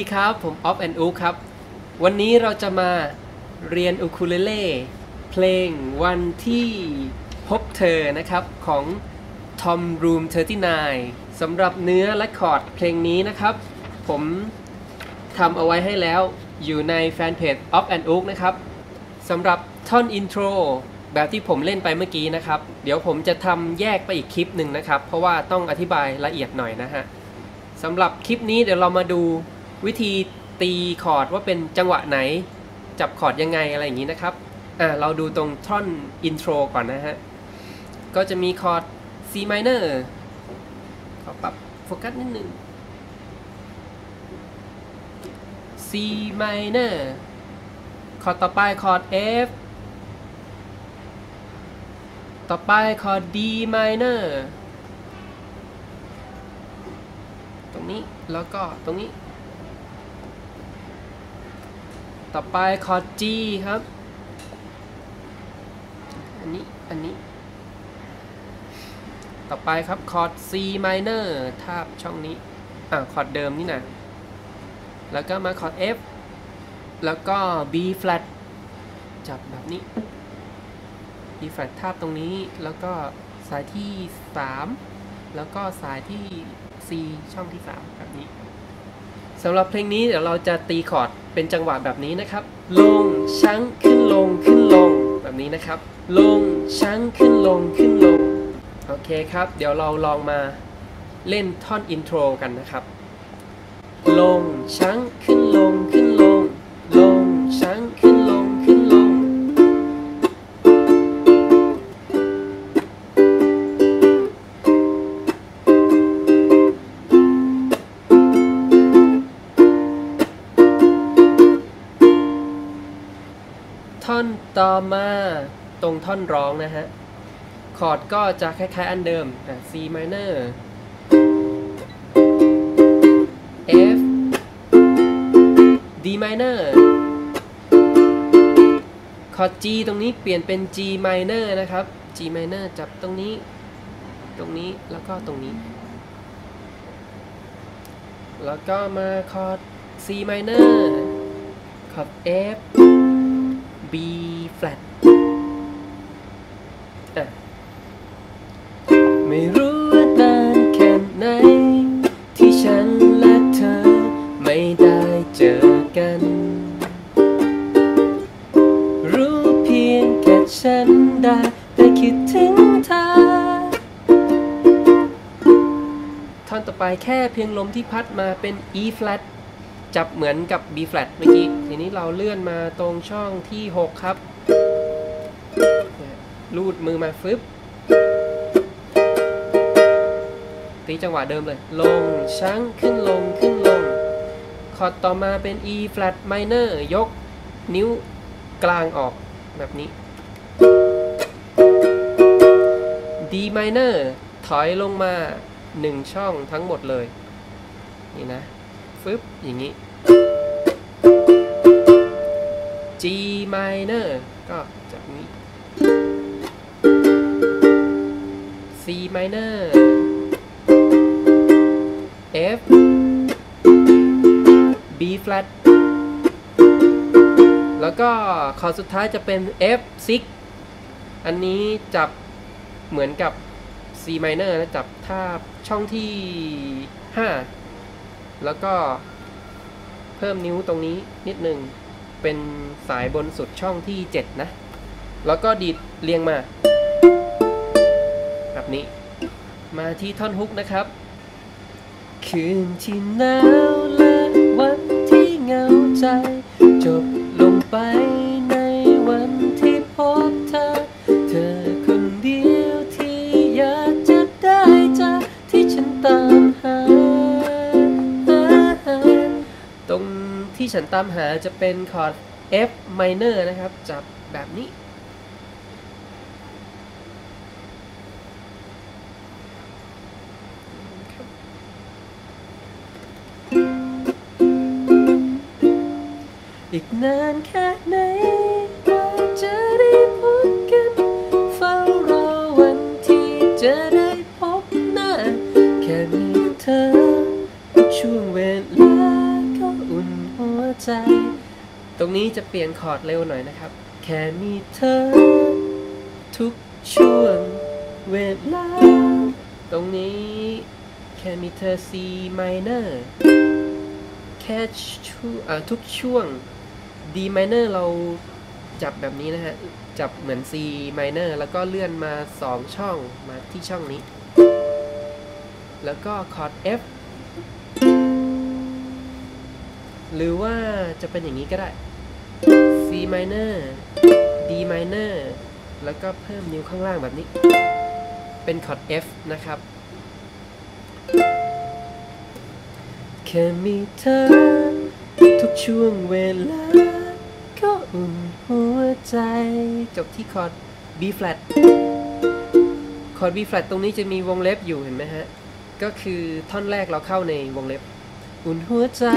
ดีครับผมออฟแอนด์อูครับวันนี้เราจะมาเรียนอูคูเลเล่เพลงวันที่พบเธอนะครับของ Tom Room 39สำหรับเนื้อและคอร์ดเพลงนี้นะครับผมทำเอาไว้ให้แล้วอยู่ในแฟนเพจ Off and Ook นะครับสำหรับท่อนอินโทรแบบที่ผมเล่นไปเมื่อกี้นะครับเดี๋ยวผมจะทำแยกไปอีกคลิปหนึ่งนะครับเพราะว่าต้องอธิบายละเอียดหน่อยนะฮะสำหรับคลิปนี้เดี๋ยวเรามาดูวิธีตีคอร์ดว่าเป็นจังหวะไหนจับคอร์ดยังไงอะไรอย่างนี้นะครับเราดูตรงท่อนอินโทรก่อนนะฮะก็จะมีคอร์ด C minor ขอปรับโฟกัสนิดนึง C minor คอร์ดต่อไปคอร์ด F ต่อไปคอร์ด D minor ตรงนี้แล้วก็ตรงนี้ต่อไปคอร์ด G ครับอันนี้ต่อไปครับคอร์ด C minor ทาบช่องนี้คอร์ดเดิมนี่นะแล้วก็มาคอร์ด F แล้วก็ B flat จับแบบนี้ B flat ทาบตรงนี้แล้วก็สายที่3แล้วก็สายที่ C ช่องที่3แบบนี้สำหรับเพลงนี้เดี๋ยวเราจะตีคอร์ดเป็นจังหวะแบบนี้นะครับลงชังขึ้นลงขึ้นลงแบบนี้นะครับลงชังขึ้นลงขึ้นลงโอเคครับเดี๋ยวเราลองมาเล่นท่อนอินโทรกันนะครับลงชังขึ้นลงขึ้นลงลงชังขึ้นลงขึ้นลงท่อนต่อมาตรงท่อนร้องนะฮะคอร์ดก็จะคล้ายๆอันเดิมC minor F D minor คอร์ด G ตรงนี้เปลี่ยนเป็น G minor นะครับ G minor จับตรงนี้แล้วก็ตรงนี้แล้วก็มาคอร์ด C minor คอร์ด F B flat ไม่รู้ว่านานแค่ไหนที่ฉันและเธอไม่ได้เจอกันรู้เพียงแค่ฉันได้แต่คิดถึงเธอท่อนต่อไปแค่เพียงลมที่พัดมาเป็น E flat จับเหมือนกับ B flat เมื่อกี้ทีนี้เราเลื่อนมาตรงช่องที่6ครับลูดมือมาฟึบตีจังหวะเดิมเลยลงชังขึ้นลงขึ้นลงคอร์ดต่อมาเป็น E flat minor ยกนิ้วกลางออกแบบนี้ D minor ถอยลงมา1ช่องทั้งหมดเลยนี่นะฟึบอย่างนี้ G minor ก็จากนี้ C minor F B flat แล้วก็คอร์ดสุดท้ายจะเป็น F6 อันนี้จับเหมือนกับ C minor นะจับทาบช่องที่5แล้วก็เพิ่มนิ้วตรงนี้นิดนึงเป็นสายบนสุดช่องที่7นะแล้วก็ดีดเรียงมาแบบนี้มาที่ท่อนฮุกนะครับคืนที่หนาวและวันที่เหงาใจจบลงไปในวันที่พบเธอเธอคนเดียวที่อยากจะได้จากที่ฉันตามหาตรงที่ฉันตามหาจะเป็นคอร์ด F minor นะครับจับแบบนี้อีกนานแค่ไหนกว่าจะได้พบกันเฝ้ารอวันที่จะได้พบหน้าแค่มีเธอช่วงเวลาก็อุ่นใจตรงนี้จะเปลี่ยนคอร์ดเร็วหน่อยนะครับแค่มีเธอทุกช่วงเวลาตรงนี้แค่มีเธอ C minor แค่ทุกช่วง D minor เราจับแบบนี้นะฮะจับเหมือน C minor แล้วก็เลื่อนมา2ช่องมาที่ช่องนี้แล้วก็คอร์ด F หรือว่าจะเป็นอย่างนี้ก็ได้ C minor D minor แล้วก็เพิ่มนิ้วข้างล่างแบบนี้เป็นคอร์ด F นะครับแค่มีเธอทุกช่วงเวลาก็อุ่นหัวใจจบที่คอร์ด B flat คอร์ด B flat ตรงนี้จะมีวงเล็บอยู่เห็นไหมฮะก็คือท่อนแรกเราเข้าในวงเล็บอุ่นหัวใจ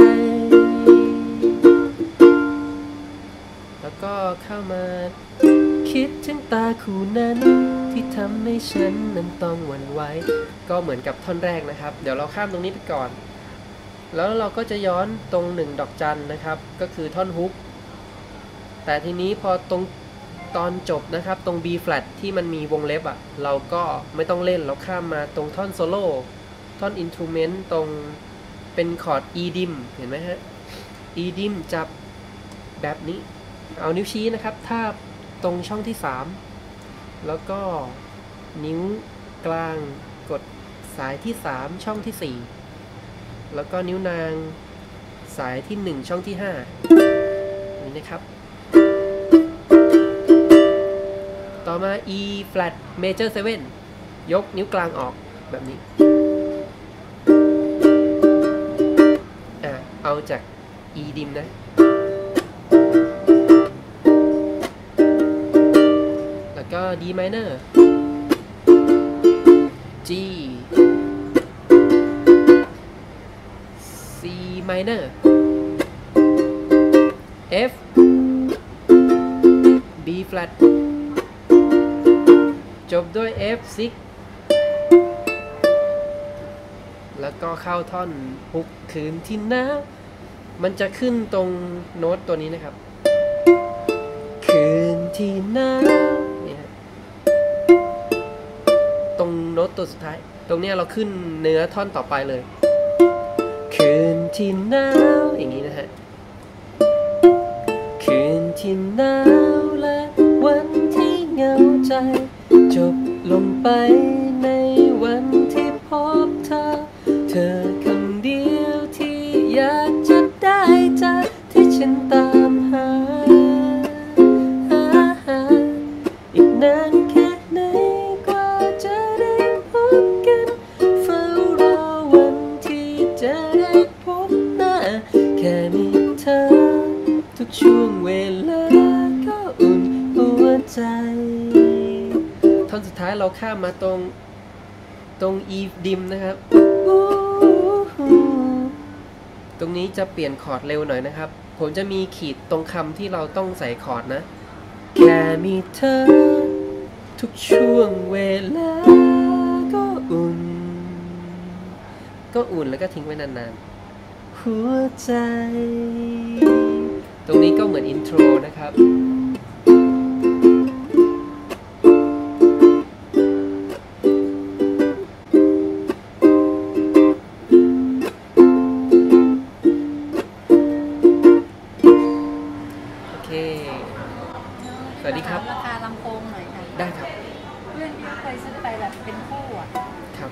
แล้วก็เข้ามาคิดถึงตาคู่นั้นที่ทำให้ฉันนั้นต้องหวั่นไหวก็เหมือนกับท่อนแรกนะครับเดี๋ยวเราข้ามตรงนี้ไปก่อนแล้วเราก็จะย้อนตรง1ดอกจันนะครับก็คือท่อนฮุกแต่ทีนี้พอตรงตอนจบนะครับตรง B flat ที่มันมีวงเล็บเราก็ไม่ต้องเล่นเราข้ามมาตรงท่อนโซโล่ท่อนอินทรูเมนต์ตรงเป็นคอร์ด E dim เห็นไหมฮะ E dim จับแบบนี้เอานิ้วชี้นะครับทาบตรงช่องที่3แล้วก็นิ้วกลางกดสายที่3ช่องที่4แล้วก็นิ้วนางสายที่1ช่องที่5นี่นะครับต่อมา E flat major 7ยกนิ้วกลางออกแบบนี้เอาจาก E dim นะแล้วก็ D minor G C minor F B flat จบด้วย F6 แล้วก็เข้าท่อนฮุกคืนที่หนาวมันจะขึ้นตรงโน้ตตัวนี้นะครับคืนที่หนาวเนี่ยตรงโน้ตตัวสุดท้ายตรงนี้เราขึ้นเนื้อท่อนต่อไปเลยคืนที่หนาวอย่างนี้นะฮะคืนที่หนาวและวันที่เหงาใจจบลงไปในวันที่พบเธอคนเดียวที่อยากจะได้จากที่ฉันตามหาอีกนานแค่ไหนกว่าจะได้พบกันเฝ้ารอวันที่จะได้พบหน้าแค่มีเธอทุกช่วงเวลาก็อุ่นหัวใจท่อนสุดท้ายเราข้ามมาตรง E dim นะครับตรงนี้จะเปลี่ยนคอร์ดเร็วหน่อยนะครับผมจะมีขีดตรงคำที่เราต้องใส่คอร์ดนะแค่มีเธอทุกช่วงเวลาก็อุ่นแล้วก็ทิ้งไว้นานๆหัวใจตรงนี้ก็เหมือนอินโทรนะครับสวัสดีครับราคาลำโพงหน่อยค่ะได้ครับเพื่อนที่เคยซื้อไปแบบเป็นคู่ครับ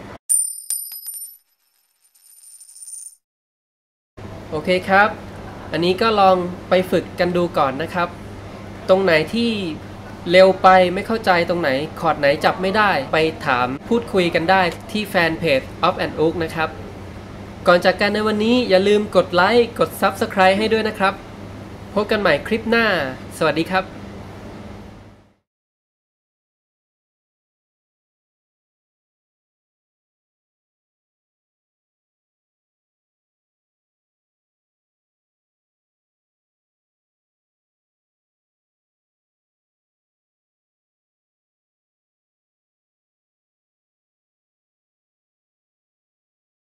โอเคครับอันนี้ก็ลองไปฝึกกันดูก่อนนะครับตรงไหนที่เร็วไปไม่เข้าใจตรงไหนคอร์ดไหนจับไม่ได้ไปถามพูดคุยกันได้ที่แฟนเพจ Off and Ook นะครับก่อนจากกันในวันนี้อย่าลืมกดไลค์กด Subscribe ให้ด้วยนะครับพบกันใหม่คลิปหน้าสวัสดีครับ